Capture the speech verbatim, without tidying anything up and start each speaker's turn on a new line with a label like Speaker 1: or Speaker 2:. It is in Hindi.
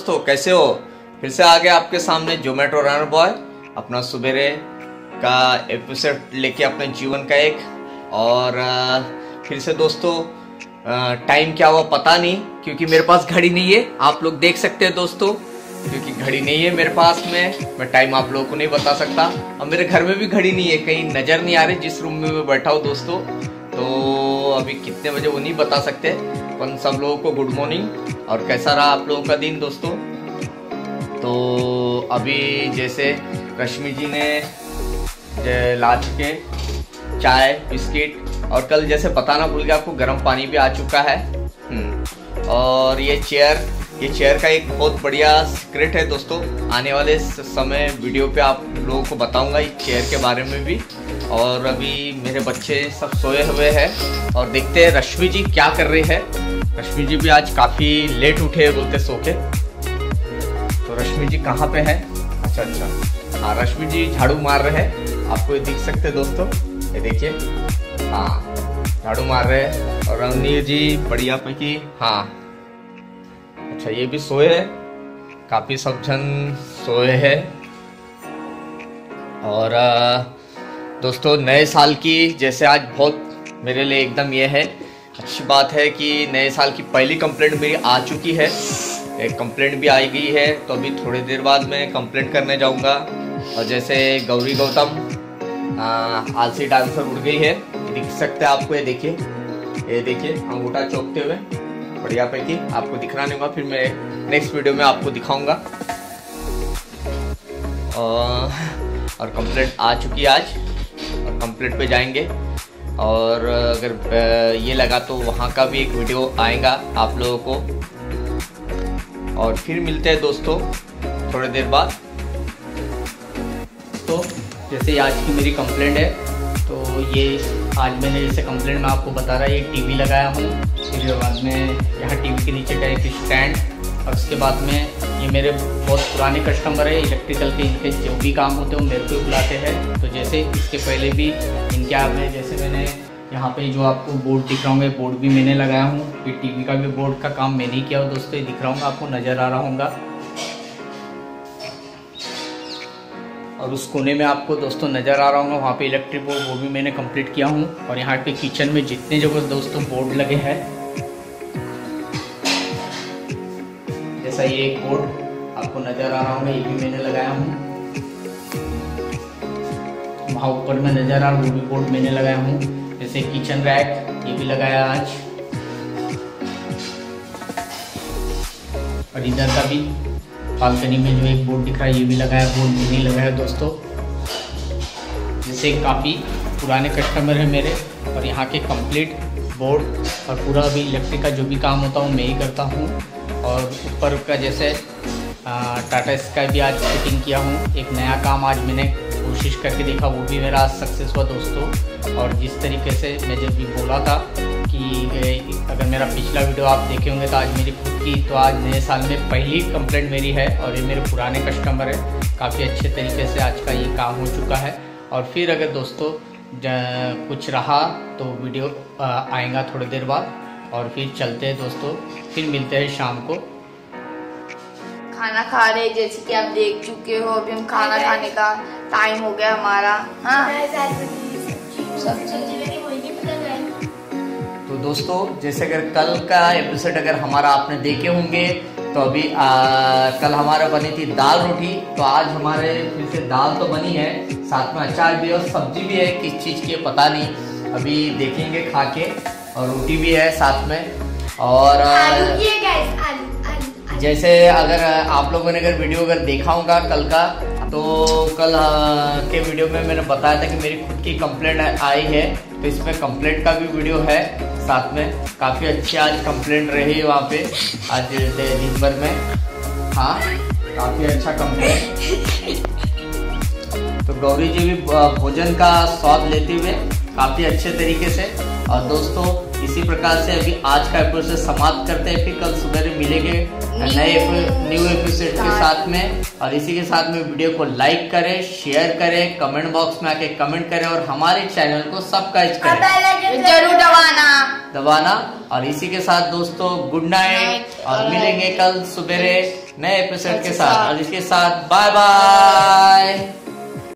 Speaker 1: दोस्तों, कैसे हो? फिर से आ गया आपके सामने जोमेटो रनर बॉय अपना सुबेरे का एपिसोड लेके अपने जीवन का एक। और फिर से दोस्तों टाइम क्या हुआ पता नहीं, क्योंकि मेरे पास घड़ी नहीं है। आप लोग देख सकते हैं दोस्तों, क्योंकि घड़ी नहीं है मेरे पास में, मैं टाइम आप लोगों को नहीं बता सकता। और मेरे घर में भी घड़ी नहीं है, कहीं नज़र नहीं आ रही जिस रूम में मैं बैठा हूँ दोस्तों। तो अभी कितने बजे वो नहीं बता सकते। पर सब लोगों को गुड मॉर्निंग। और कैसा रहा आप लोगों का दिन दोस्तों? तो अभी जैसे रश्मि जी ने ला चुके चाय बिस्किट, और कल जैसे बताना भूल गया आपको, गर्म पानी भी आ चुका है। और ये चेयर ये चेयर का एक बहुत बढ़िया सीक्रेट है दोस्तों। आने वाले समय वीडियो पे आप लोगों को बताऊंगा इस चेयर के बारे में भी। और अभी मेरे बच्चे सब सोए हुए हैं और देखते हैं रश्मि जी क्या कर रही है। रश्मि जी भी आज काफ़ी लेट उठे बोलते सो के। तो रश्मि जी कहाँ पे है? अच्छा अच्छा हाँ, रश्मि जी झाड़ू मार रहे हैं, आपको ये दिख सकते हैं दोस्तों, ये देखिए। हाँ, झाड़ू मार रहे हैं। और रणवीर जी बढ़िया पैकी, हाँ अच्छा ये भी सोए है, काफ़ी सब जन सोए हैं। और दोस्तों नए साल की जैसे आज बहुत मेरे लिए एकदम ये है अच्छी बात है कि नए साल की पहली कंप्लेंट मेरी आ चुकी है। एक कंप्लेंट भी आई गई है, तो अभी थोड़ी देर बाद मैं कंप्लेंट करने जाऊंगा। और जैसे गौरी गौतम आलसी डांसर उड़ गई है, दिख सकते हैं आपको, ये देखिए, ये देखिए अंगूठा चौंकते हुए, बढ़िया पैकी। आपको दिखना नहीं होगा, फिर मैं नेक्स्ट वीडियो में आपको दिखाऊंगा। और कंप्लेंट आ चुकी है आज, और कंप्लेंट पे जाएंगे। और अगर ये लगा तो वहाँ का भी एक वीडियो आएगा आप लोगों को। और फिर मिलते हैं दोस्तों थोड़ी देर बाद। तो जैसे आज की मेरी कंप्लेंट है, तो ये आज मैंने जैसे कंप्लेंट में आपको बता रहा है, ये टीवी लगाया हूँ, फिर बाद में यहाँ टीवी के नीचे का एक स्टैंड, और उसके बाद में ये मेरे बहुत पुराने कस्टमर है इलेक्ट्रिकल के, इनके जो भी काम होते हैं वो मेरे को बुलाते हैं। तो जैसे इसके पहले भी इनके आप में जैसे मैंने यहाँ पे जो आपको बोर्ड दिख रहा हूँ, बोर्ड भी मैंने लगाया हूँ। फिर टीवी का भी बोर्ड का काम मैंने ही किया हो दोस्तों, ये दिख रहा हूँ आपको, नज़र आ रहा होगा। और उस कोने में आपको दोस्तों नज़र आ रहा होगा, वहाँ पे इलेक्ट्रिक बोर्ड वो भी मैंने कंप्लीट किया हूँ। और यहाँ पे किचन में जितने जगह दोस्तों बोर्ड लगे हैं, जैसा ये एक बोर्ड आपको नज़र आ रहा होगा, ये भी मैंने लगाया हूँ। वहाँ ऊपर में नज़र आ रहा वो भी बोर्ड मैंने लगाया हूँ। जैसे किचन रैक ये भी लगाया आज। और इधर का भी बालकनी में जो एक बोर्ड दिख रहा है, ये भी लगाया, बोर्ड मैंने लगाया दोस्तों। जैसे काफ़ी पुराने कस्टमर है मेरे, और यहाँ के कंप्लीट बोर्ड और पूरा अभी इलेक्ट्रिक का जो भी काम होता है मैं ही करता हूँ। और ऊपर का जैसे टाटा स्काई भी आज फिटिंग किया हूँ। एक नया काम आज मैंने कोशिश करके देखा, वो भी मेरा आज सक्सेस हुआ दोस्तों। और जिस तरीके से मैं जब भी बोला था कि अगर मेरा पिछला वीडियो आप देखे होंगे, तो आज मेरी खुद की, तो आज नए साल में पहली कंप्लेंट मेरी है। और ये मेरे पुराने कस्टमर है, काफ़ी अच्छे तरीके से आज का ये काम हो चुका है। और फिर अगर दोस्तों कुछ रहा तो वीडियो आएगा थोड़ी देर बाद। और फिर चलते हैं दोस्तों, फिर मिलते हैं शाम को।
Speaker 2: खाना खा रहे, जैसे कि आप देख चुके हो, अभी हम खाना खाने का टाइम हो गया हमारा। हाँ
Speaker 1: तो दोस्तों जैसे अगर कल का एपिसोड अगर हमारा आपने देखे होंगे, तो अभी आ, कल हमारा बनी थी दाल रोटी। तो आज हमारे फिर से दाल तो बनी है, साथ में अचार भी और सब्जी भी है, किस चीज़ की पता नहीं, अभी देखेंगे खा के। और रोटी भी है साथ में। और
Speaker 2: आलू की है गाइस, आलू, आलू, आलू।
Speaker 1: जैसे अगर आप लोगों ने अगर वीडियो अगर देखा होगा कल का, तो कल के वीडियो में मैंने बताया था कि मेरी खुद की कंप्लेंट आई है। तो इसमें कंप्लेंट का भी वीडियो है साथ में। काफ़ी अच्छी आज कंप्लेंट रही है वहाँ पे आज दिन भर में। हाँ, काफ़ी अच्छा कंप्लेंट। तो गौरी जी भी भोजन का स्वाद लेते हुए काफ़ी अच्छे तरीके से। और दोस्तों इसी प्रकार से अभी आज का एपिसोड समाप्त करते हैं, फिर कल सुबह मिलेंगे नए न्यू एपिसोड के साथ में। और इसी के साथ में वीडियो को लाइक करें, शेयर करें, कमेंट बॉक्स में आके कमेंट करें और हमारे चैनल को सब्सक्राइब करें,
Speaker 2: जरूर दबाना
Speaker 1: दबाना। और इसी के साथ दोस्तों गुड नाइट और मिलेंगे कल सुबह नए एपिसोड के साथ। और इसके साथ बाय बाय।